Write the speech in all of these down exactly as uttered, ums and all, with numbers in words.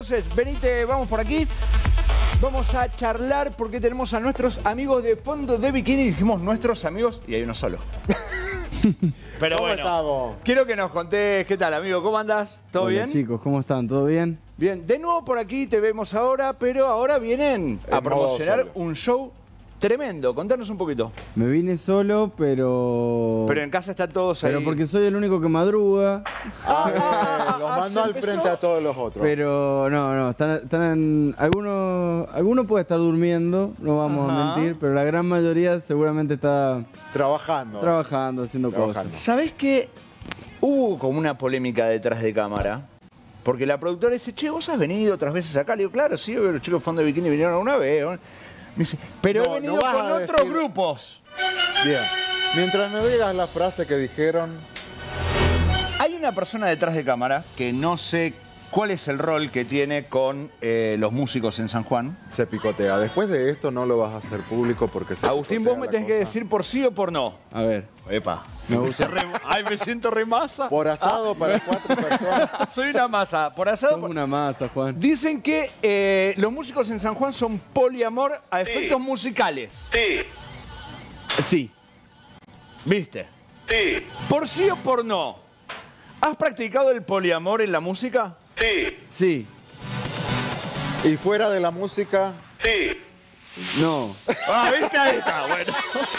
Entonces, venite, vamos por aquí. Vamos a charlar porque tenemos a nuestros amigos de Fondo de Bikini. Dijimos nuestros amigos y hay uno solo. Pero ¿Cómo bueno, estamos? quiero que nos contés qué tal, amigo. ¿Cómo andás? ¿Todo Hola, bien? chicos, ¿cómo están? ¿Todo bien? Bien, de nuevo por aquí te vemos ahora, pero ahora vienen a En promocionar modo solo. un show tremendo. Contanos un poquito. Me vine solo, pero... Pero en casa están todos ahí. Pero porque soy el único que madruga. Ah, bien, los Ah, mandó ¿se al empezó? frente a todos los otros. Pero no, no, están, están en... Algunos, algunos puede estar durmiendo, no vamos Ajá. a mentir, pero la gran mayoría seguramente está Trabajando. trabajando, haciendo Trabajando. cosas. ¿Sabés que hubo como una polémica detrás de cámara? Porque la productora dice, che, vos has venido otras veces acá. Le digo, claro, sí, los chicos de Fondo de Bikini vinieron alguna vez. ¿no? Me dice, pero No, he venido no vas con a otros decir- grupos. Bien. Mientras me digas la frase que dijeron, Hay una persona detrás de cámara que no sé cuál es el rol que tiene con eh, los músicos en San Juan. se picotea. Después de esto no lo vas a hacer público porque se Agustín, picotea vos me la tenés que cosa. decir por sí o por no. A ver, Epa. me gusta. Re- Ay, me siento re masa. Por asado para cuatro personas. Soy una masa. Por asado. Sos una masa, Juan. Dicen que eh, los músicos en San Juan son poliamor a efectos musicales. Sí. ¿Viste? Sí. ¿Por sí o por no? ¿Has practicado el poliamor en la música? Sí. Y fuera de la música, No. Ah, ¿viste? Ahí está, bueno.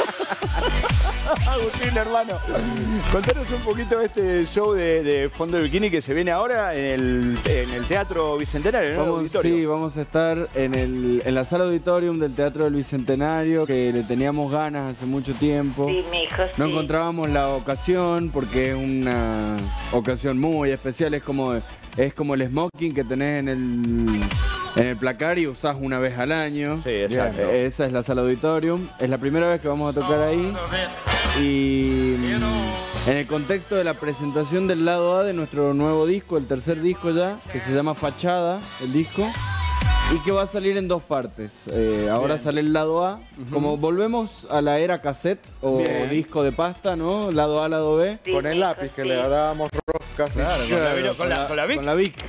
Agustín, hermano. Contanos un poquito de este show de, de Fondo de Bikini que se viene ahora en el, en el Teatro Bicentenario, en el Vamos, auditorio. sí, vamos a estar en, el, en la sala auditorium del Teatro del Bicentenario, que le teníamos ganas hace mucho tiempo. Sí, mijo, No sí. encontrábamos la ocasión porque es una ocasión muy especial, es como, es como el smoking que tenés en el, en el placar y usás una vez al año. Sí, exacto. Eh, Esa es la sala auditorium, es la primera vez que vamos a tocar ahí y mm, en el contexto de la presentación del lado A de nuestro nuevo disco, el tercer disco ya, que se llama Fachada, el disco. Y que va a salir en dos partes. Eh, ahora Bien. sale el lado A. Como volvemos a la era cassette o Bien. disco de pasta, ¿no? Lado A, lado B. Sí, con el mijo, lápiz que sí. le dábamos roscas. Claro, con la, vino- con la- con la Vic. Con la Vic.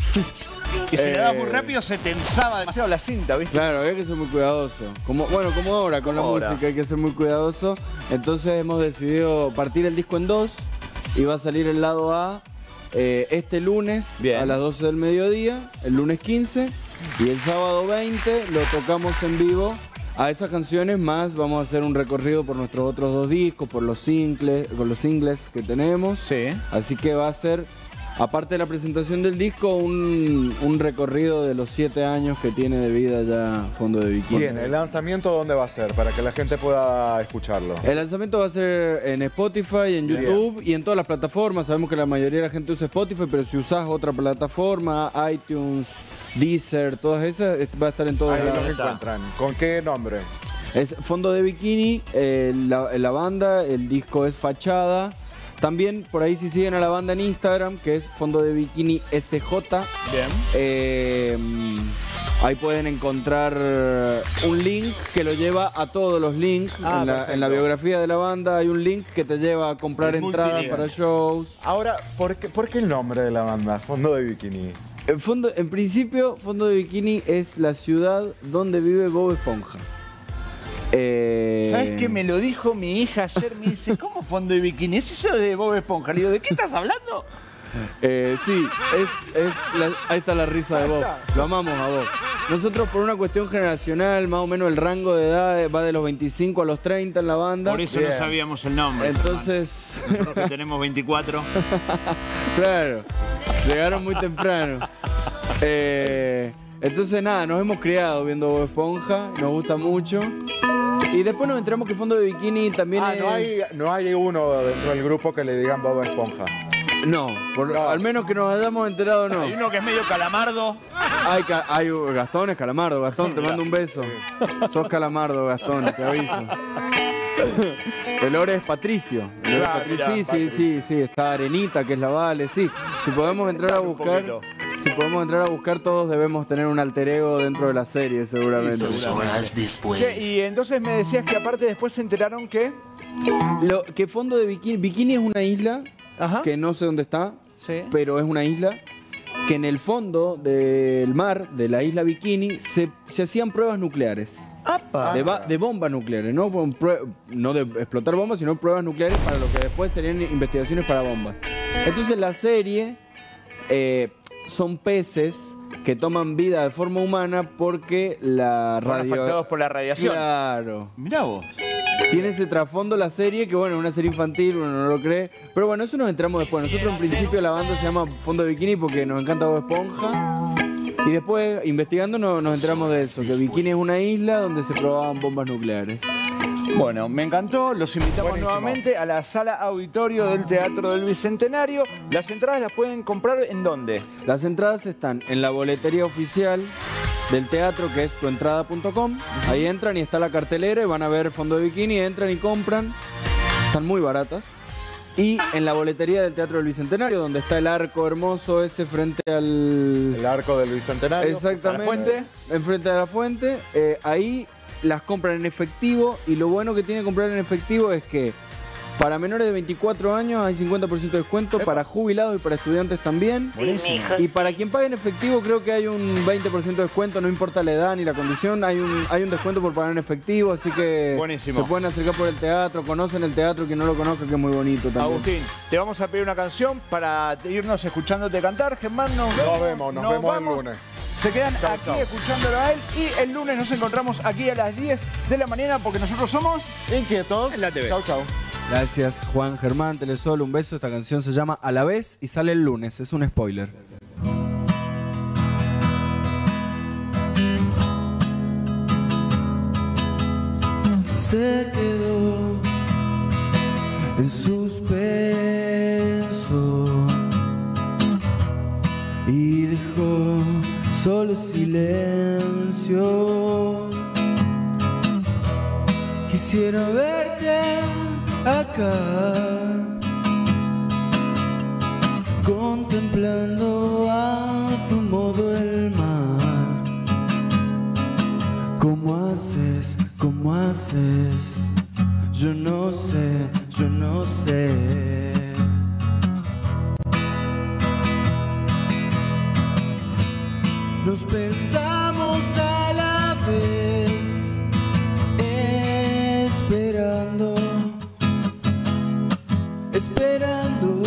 Y si le dabas muy Eh, rápido se tensaba demasiado la cinta, ¿viste? Claro, hay que ser muy cuidadoso. Como, bueno, como ahora con la Como ahora. música hay que ser muy cuidadoso. Entonces hemos decidido partir el disco en dos y va a salir el lado A eh, este lunes Bien. a las doce del mediodía, el lunes quince, y el sábado veinte lo tocamos en vivo. A esas canciones más vamos a hacer un recorrido por nuestros otros dos discos, por los singles, con los singles que tenemos. Sí. Así que va a ser, aparte de la presentación del disco, un, un recorrido de los siete años que tiene de vida ya Fondo de Bikini. Bien, ¿el lanzamiento dónde va a ser? Para que la gente pueda escucharlo. El lanzamiento va a ser en Spotify, en YouTube y en todas las plataformas. Sabemos que la mayoría de la gente usa Spotify, pero si usás otra plataforma, iTunes, Deezer, todas esas, es- va a estar en todos Ahí lados. lo encuentran. ¿Con qué nombre? Es Fondo de Bikini, eh, la, la banda, el disco es Fachada. También por ahí si siguen a la banda en Instagram, que es Fondo de Bikini S J, Bien. eh, ahí pueden encontrar un link que lo lleva a todos los links. Ah, en, la, perfecto. en la biografía de la banda hay un link que te lleva a comprar El entradas multilink. para shows. Ahora, ¿por qué, por qué el nombre de la banda? Fondo de Bikini. En, fondo, en principio, Fondo de Bikini es la ciudad donde vive Bob Esponja. Eh, ¿Sabes qué me lo dijo mi hija ayer? Me dice, ¿cómo Fondo de Bikini? ¿Es eso de Bob Esponja? Le digo, ¿de qué estás hablando? Eh, sí, es, es la- ahí está la risa de Bob. Lo amamos a Bob. Nosotros por una cuestión generacional, más o menos el rango de edad va de los veinticinco a los treinta en la banda. Por eso Bien. no sabíamos el nombre. Entonces, Nosotros que tenemos veinticuatro. claro, llegaron muy temprano. Eh, entonces nada, nos hemos criado viendo Bob Esponja, nos gusta mucho. Y después nos enteramos que Fondo de Bikini también Ah, es... no hay, no hay uno dentro del grupo que le digan Bob Esponja. No, por- No. al menos que nos hayamos enterado no. Hay uno que es medio calamardo. Hay, ca- hay Gastón, es Calamardo. Gastón, te mando un beso. Sos Calamardo, Gastón, te aviso. El Ore es Patricio. El Ore es Claro, Patricio. mirá, Sí, sí, Patricio. sí, sí. Está Arenita, que es la Vale, sí. Si podemos entrar a Un buscar, poquito. si podemos entrar a buscar, todos debemos tener un alter ego dentro de la serie, seguramente. Dos horas después. Che, y entonces me decías que aparte después se enteraron que... Lo, que Fondo de Bikini, Bikini es una isla Ajá. que no sé dónde está, Sí. pero es una isla que en el fondo del mar, de la isla Bikini, se, se hacían pruebas nucleares. ¡Apa! De, ba- de bombas nucleares, ¿no? Con prue- no de explotar bombas, sino pruebas nucleares para lo que después serían investigaciones para bombas. Entonces la serie eh, son peces que toman vida de forma humana porque la Fueron radio... afectados por la radiación. Claro. Mirá vos. Tiene ese trasfondo la serie, que bueno, es una serie infantil, uno no lo cree. Pero bueno, eso nos enteramos después. Nosotros en principio la banda se llama Fondo de Bikini porque nos encanta Bob Esponja. Y después, investigando, nos, nos enteramos de eso, que Bikini es una isla donde se probaban bombas nucleares. Bueno, me encantó. Los invitamos Buenísimo. nuevamente a la sala auditorio del Teatro del Bicentenario. Las entradas las pueden comprar ¿en dónde? Las entradas están en la boletería oficial del teatro, que es tuentrada punto com. Ahí entran y está la cartelera y van a ver Fondo de Bikini, entran y compran. Están muy baratas. Y en la boletería del Teatro del Bicentenario, donde está el arco hermoso ese frente al... El arco del Bicentenario. Exactamente. ¿A la fuente? Enfrente de la fuente. Eh, ahí las compran en efectivo. Y lo bueno que tiene comprar en efectivo es que para menores de veinticuatro años hay cincuenta por ciento de descuento. Epa. Para jubilados y para estudiantes también. Buenísimo. Y para quien pague en efectivo creo que hay un veinte por ciento de descuento. No importa la edad ni la condición. Hay un, hay un descuento por pagar en efectivo. Así que Buenísimo. se pueden acercar por el teatro. Conocen el teatro. Quien no lo conozca, que es muy bonito también. Agustín, te vamos a pedir una canción para irnos escuchándote cantar. Germán, nos vemos. Nos vemos, nos vemos el vamos. lunes. Se quedan Chau, aquí chau. escuchándolo a él y el lunes nos encontramos aquí a las diez de la mañana porque nosotros somos... Inquietos. En la T V. Chau, chau. Gracias, Juan Germán, Telesol, un beso. Esta canción se llama A la vez y sale el lunes, es un spoiler. Se quedó en suspenso y dejó solo silencio. Quisiera verte acá, contemplando a tu modo el mar. ¿Cómo haces? ¿Cómo haces? Yo no sé, yo no sé. Nos pensamos a la vez, esperando, esperando.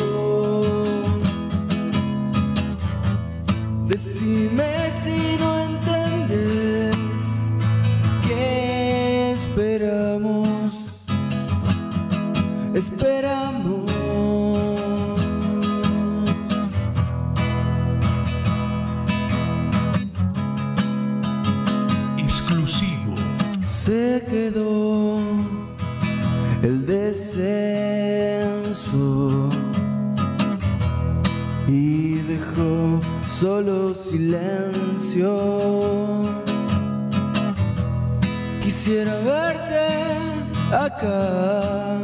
Decime si no entendés que esperamos, esperamos. Exclusivo. Se quedó el descenso y dejó solo silencio. Quisiera verte acá,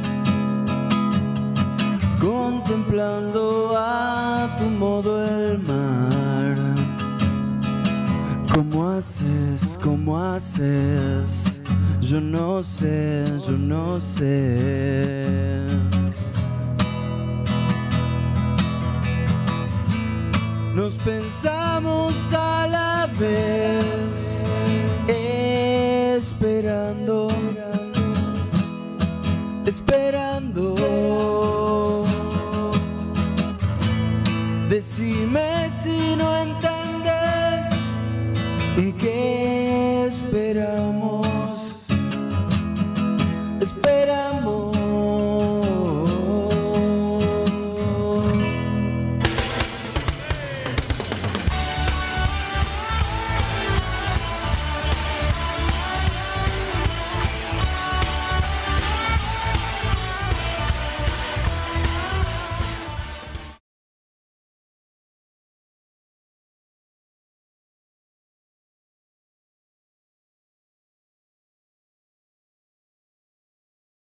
contemplando a tu modo el mar. ¿Cómo haces? ¿Cómo haces? Yo no sé, yo no sé. Nos pensamos a la vez, esperando, esperando. Decime si no entendés que esperamos,